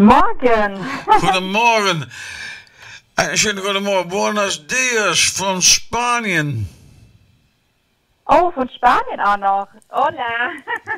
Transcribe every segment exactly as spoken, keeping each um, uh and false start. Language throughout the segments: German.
Morgen. Goedemorgen. Einen schönen guten Morgen. Buenos dias von Spanien. Oh, von Spanien auch noch. Hola.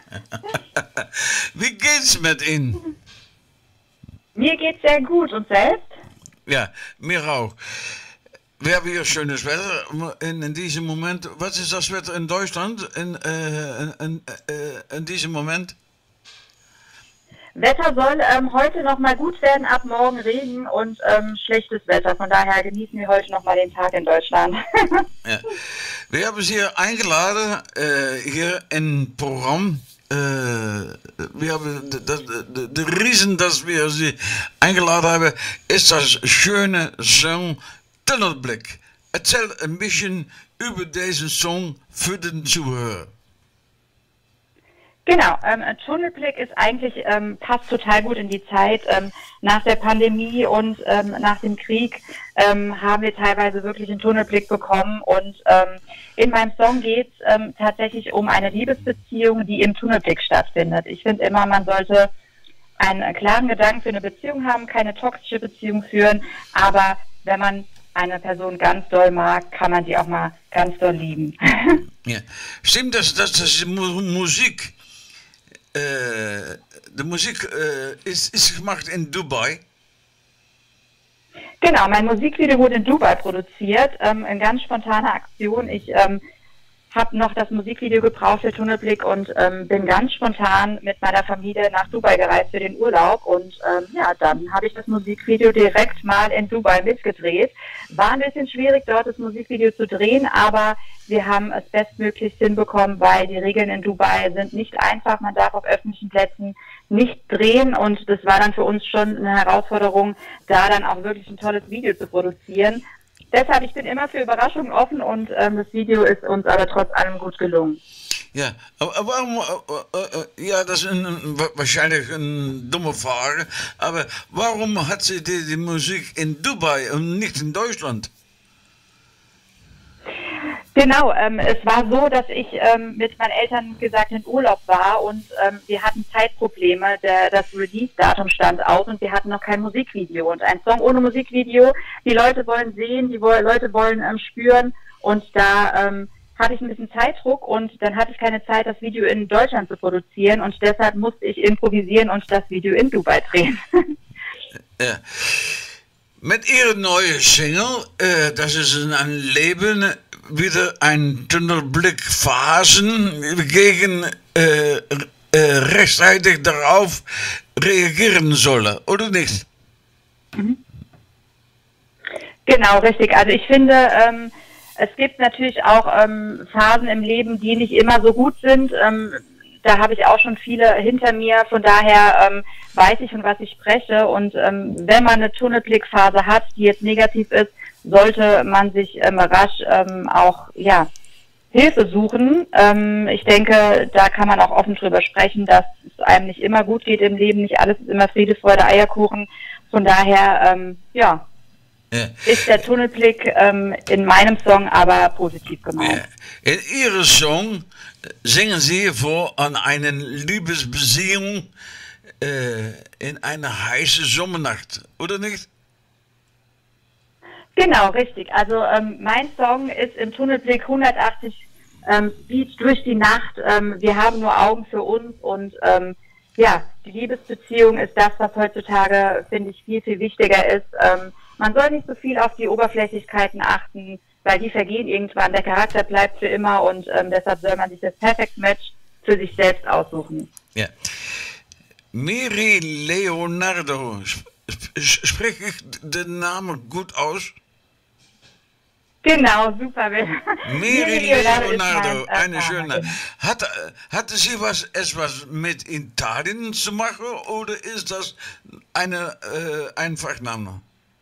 Wie geht's mit Ihnen? Mir geht's sehr gut. Und selbst? Ja, mir auch. Wir haben hier schönes Wetter in, in diesem Moment. Was ist das Wetter in Deutschland in, äh, in, in, äh, in diesem Moment? Wetter soll ähm, heute noch mal gut werden, ab morgen Regen und ähm, schlechtes Wetter. Von daher genießen wir heute noch mal den Tag in Deutschland. Ja. Wir haben Sie hier eingeladen, äh, hier im Programm. Äh, wir haben der Riesen, dass wir Sie eingeladen haben, ist das schöne Song Tunnelblick. Erzähl ein bisschen über diesen Song für den Zuhörer. Genau, ähm, Tunnelblick ist eigentlich, ähm, passt total gut in die Zeit. Ähm, nach der Pandemie und ähm, nach dem Krieg ähm, haben wir teilweise wirklich einen Tunnelblick bekommen. Und ähm, in meinem Song geht es ähm, tatsächlich um eine Liebesbeziehung, die im Tunnelblick stattfindet. Ich finde immer, man sollte einen klaren Gedanken für eine Beziehung haben, keine toxische Beziehung führen. Aber wenn man eine Person ganz doll mag, kann man sie auch mal ganz doll lieben. Ja. Stimmt das, dass das Musik... Uh, de muziek uh, is, is gemaakt in Dubai. Genau, mein Musikvideo wurde in Dubai produziert, ähm, in ganz spontaner Aktion. Ich ähm, habe noch das Musikvideo gebraucht für Tunnelblick und ähm, bin ganz spontan mit meiner Familie nach Dubai gereist für den Urlaub. Und ähm, ja, dann habe ich das Musikvideo direkt mal in Dubai mitgedreht. War ein bisschen schwierig, dort das Musikvideo zu drehen, aber wir haben es bestmöglich hinbekommen, weil die Regeln in Dubai sind nicht einfach. Man darf auf öffentlichen Plätzen nicht drehen und das war dann für uns schon eine Herausforderung, da dann auch wirklich ein tolles Video zu produzieren. Deshalb, ich bin immer für Überraschungen offen und ähm, das Video ist uns aber trotz allem gut gelungen. Ja, aber warum, äh, äh, ja, das ist ein, wahrscheinlich eine dumme Frage, aber warum hat sie die, die Musik in Dubai und nicht in Deutschland? Genau, ähm, es war so, dass ich ähm, mit meinen Eltern gesagt in Urlaub war und ähm, wir hatten Zeitprobleme, der, das Release-Datum stand aus und wir hatten noch kein Musikvideo und ein Song ohne Musikvideo, die Leute wollen sehen, die Leute wollen ähm, spüren und da ähm, hatte ich ein bisschen Zeitdruck und dann hatte ich keine Zeit, das Video in Deutschland zu produzieren und deshalb musste ich improvisieren und das Video in Dubai drehen. Ja. Mit ihrer neuen Single, äh, das ist ein Leben, wieder ein Tunnelblick Phasen gegen äh, äh, rechtzeitig darauf reagieren sollen, oder nicht? Genau, richtig. Also ich finde, ähm, es gibt natürlich auch ähm, Phasen im Leben, die nicht immer so gut sind. Ähm, da habe ich auch schon viele hinter mir. Von daher ähm, weiß ich, von was ich spreche. Und ähm, wenn man eine Tunnelblickphase hat, die jetzt negativ ist, sollte man sich ähm, rasch ähm, auch ja Hilfe suchen. Ähm, ich denke, da kann man auch offen drüber sprechen, dass es einem nicht immer gut geht im Leben. Nicht alles ist immer Friede, Freude, Eierkuchen. Von daher, ähm, ja, ja, ist der Tunnelblick ähm, in meinem Song aber positiv gemeint. Ja. In Ihrem Song singen Sie vor an eine Liebesbeziehung äh, in einer heißen Sommernacht, oder nicht? Genau, richtig. Also ähm, mein Song ist im Tunnelblick hundertachtzig ähm, Speed durch die Nacht. Ähm, wir haben nur Augen für uns und ähm, ja, die Liebesbeziehung ist das, was heutzutage, finde ich, viel, viel wichtiger ist. Ähm, man soll nicht so viel auf die Oberflächlichkeiten achten, weil die vergehen irgendwann. Der Charakter bleibt für immer und ähm, deshalb soll man sich das Perfect Match für sich selbst aussuchen. Ja. Miri Leonardo, spreche ich den Namen gut aus? Genau, super. Miri Leonardo, eine schöne. Hat, hatte sie was, etwas mit Italien zu machen oder ist das eine äh, Einfachname?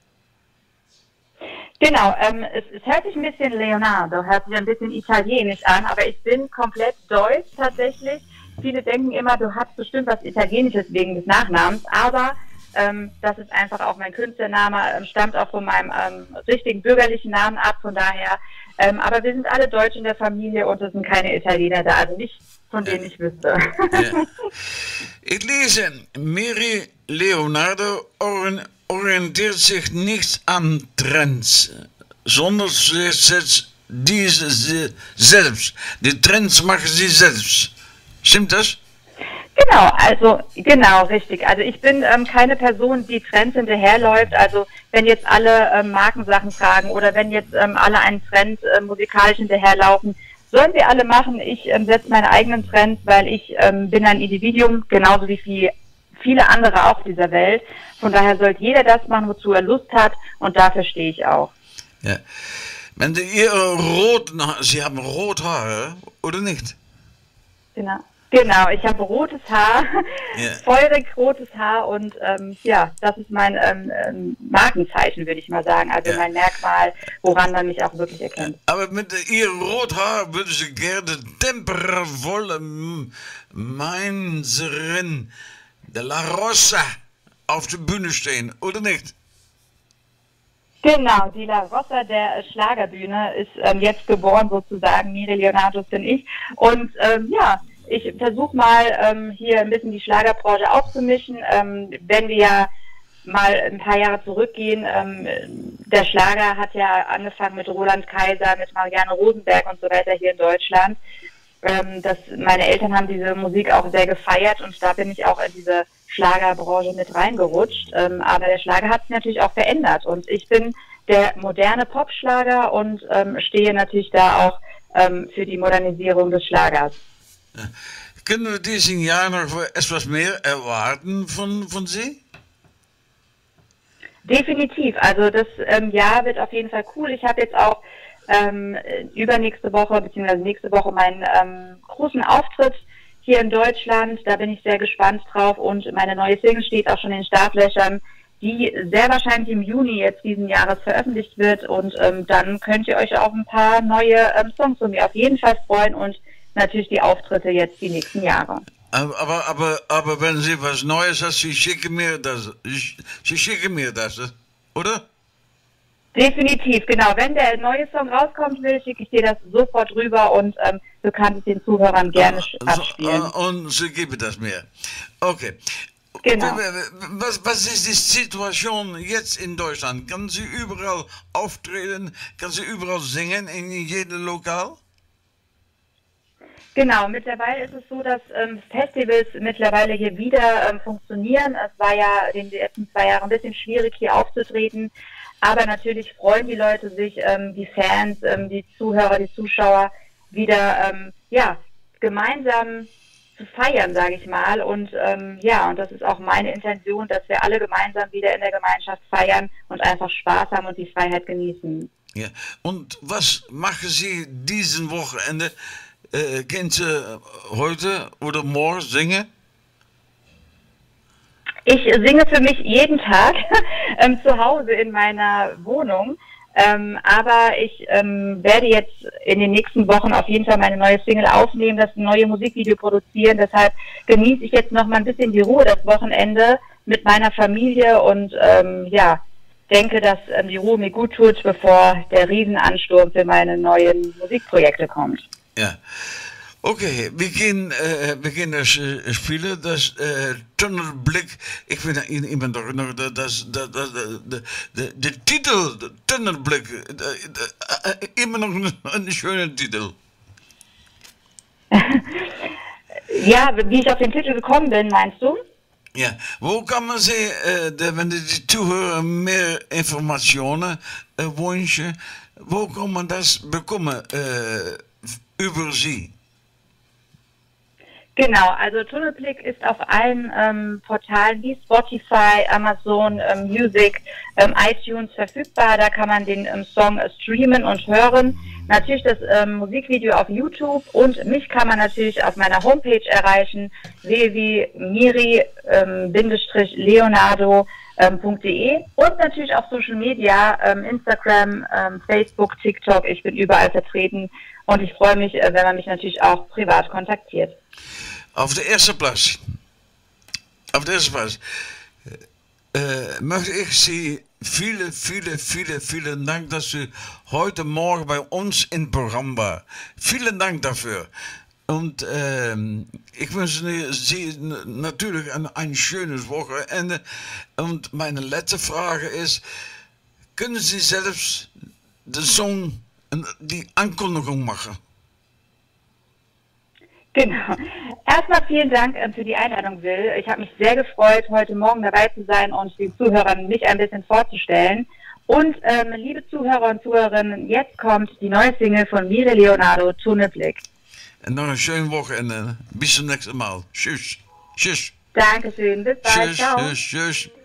Genau, ähm, es, es hört sich ein bisschen Leonardo, hört sich ein bisschen italienisch an, aber ich bin komplett deutsch tatsächlich. Viele denken immer, du hast bestimmt was Italienisches wegen des Nachnamens, aber ähm, das ist einfach auch mein Künstlername, ähm, stammt auch von meinem ähm, richtigen bürgerlichen Namen ab, von daher, ähm, aber wir sind alle Deutsch in der Familie und es sind keine Italiener da, also nicht von denen ich wüsste. Ja. Ich lese, Miri Leonardo orientiert sich nicht an Trends, sondern sie setzt diese selbst. Die Trends machen sie selbst. Stimmt das? Genau, also genau, richtig. Also ich bin ähm, keine Person, die Trends hinterherläuft. Also wenn jetzt alle ähm, Markensachen tragen oder wenn jetzt ähm, alle einen Trend äh, musikalisch hinterherlaufen, sollen wir alle machen. Ich ähm, setze meine eigenen Trends, weil ich ähm, bin ein Individuum, genauso wie viel, viele andere auch dieser Welt. Von daher sollte jeder das machen, wozu er Lust hat, und dafür stehe ich auch. Ja. Wenn Sie Ihre roten, Sie haben rote Haare, oder nicht? Genau. Genau, ich habe rotes Haar, yeah. feurig rotes Haar, und ähm, ja, das ist mein ähm, ähm, Markenzeichen, würde ich mal sagen, also yeah. mein Merkmal, woran man mich auch wirklich erkennt. Aber mit Ihrem roten Haar würde ich gerne tempervolle Mainzerin de La Rosa auf der Bühne stehen, oder nicht? Genau, die La Rosa der Schlagerbühne ist ähm, jetzt geboren sozusagen, Miri Leonardo bin ich, und ähm, ja, ich versuche mal ähm, hier ein bisschen die Schlagerbranche aufzumischen. Ähm, wenn wir ja mal ein paar Jahre zurückgehen, ähm, der Schlager hat ja angefangen mit Roland Kaiser, mit Marianne Rosenberg und so weiter hier in Deutschland. Ähm, das, meine Eltern haben diese Musik auch sehr gefeiert, und da bin ich auch in diese Schlagerbranche mit reingerutscht. Ähm, aber der Schlager hat sich natürlich auch verändert, und ich bin der moderne Popschlager und ähm, stehe natürlich da auch ähm, für die Modernisierung des Schlagers. Können wir diesen Jahr noch etwas mehr erwarten von, von Sie? Definitiv. Also das ähm, Jahr wird auf jeden Fall cool. Ich habe jetzt auch ähm, übernächste Woche bzw. nächste Woche meinen ähm, großen Auftritt hier in Deutschland. Da bin ich sehr gespannt drauf, und meine neue Single steht auch schon in den Startlöchern, die sehr wahrscheinlich im Juni jetzt diesen Jahres veröffentlicht wird, und ähm, dann könnt ihr euch auf ein paar neue ähm, Songs von mir auf jeden Fall freuen, und natürlich die Auftritte jetzt die nächsten Jahre. Aber, aber, aber, aber wenn Sie was Neues haben, Sie schicken mir das, Sie schicken mir das, oder? Definitiv, genau. Wenn der neue Song rauskommt will, schicke ich dir das sofort rüber, und ähm, du kannst es den Zuhörern gerne ah, abspielen. So, und Sie geben das mir. Okay. Genau. Was, was ist die Situation jetzt in Deutschland? Kann Sie überall auftreten? Kann Sie überall singen in jedem Lokal? Genau, mittlerweile ist es so, dass ähm, Festivals mittlerweile hier wieder ähm, funktionieren. Es war ja in den letzten zwei Jahren ein bisschen schwierig, hier aufzutreten. Aber natürlich freuen die Leute sich, ähm, die Fans, ähm, die Zuhörer, die Zuschauer, wieder ähm, ja, gemeinsam zu feiern, sage ich mal. Und ähm, ja, und das ist auch meine Intention, dass wir alle gemeinsam wieder in der Gemeinschaft feiern und einfach Spaß haben und die Freiheit genießen. Ja. Und was machen Sie diesen Wochenende? Äh, können Sie heute oder morgen singen? Ich singe für mich jeden Tag ähm, zu Hause in meiner Wohnung, ähm, aber ich ähm, werde jetzt in den nächsten Wochen auf jeden Fall meine neue Single aufnehmen, das neue Musikvideo produzieren. Deshalb genieße ich jetzt noch mal ein bisschen die Ruhe, das Wochenende mit meiner Familie, und ähm, ja, denke, dass ähm, die Ruhe mir gut tut, bevor der Riesenansturm für meine neuen Musikprojekte kommt. Ja, okay, wir gehen, äh, wir gehen das äh, spielen, das äh, Tunnelblick. Ich bin immer noch, noch das, das, das, das, der, der Titel, Tunnelblick, äh, äh, immer noch ein schöner Titel. Ja, wie ich auf den Titel gekommen bin, meinst du? Ja, wo kann man sie, äh, wenn die Zuhörer mehr Informationen äh, wünschen, wo kann man das bekommen? Äh, über Sie? Genau, also Tunnelblick ist auf allen ähm, Portalen wie Spotify, Amazon ähm, Music, ähm, iTunes verfügbar. Da kann man den ähm, Song äh, streamen und hören. Natürlich das ähm, Musikvideo auf YouTube, und mich kann man natürlich auf meiner Homepage erreichen, w w w punkt miri leonardo punkt de, und natürlich auf Social Media, ähm, Instagram, ähm, Facebook, TikTok. Ich bin überall vertreten, und ich freue mich, äh, wenn man mich natürlich auch privat kontaktiert. Auf der ersten Platz, auf der ersten Platz äh, möchte ich Sie viele, viele, viele, vielen Dank, dass Sie heute Morgen bei uns im Programm waren. Vielen Dank dafür. Und ähm, ich wünsche Sie natürlich ein, ein schönes Wochenende. Und meine letzte Frage ist, können Sie selbst den Song, die Ankündigung machen? Genau. Erstmal vielen Dank äh, für die Einladung, Will. Ich habe mich sehr gefreut, heute Morgen dabei zu sein und den Zuhörern mich ein bisschen vorzustellen. Und ähm, liebe Zuhörer und Zuhörerinnen, jetzt kommt die neue Single von Mire Leonardo, Tunnelblick. Und noch ein schönes Wochenende. Bis zum nächsten Mal. Tschüss. Tschüss. Dankeschön. Bis bald. Tschüss. Ciao. Tschüss. Tschüss.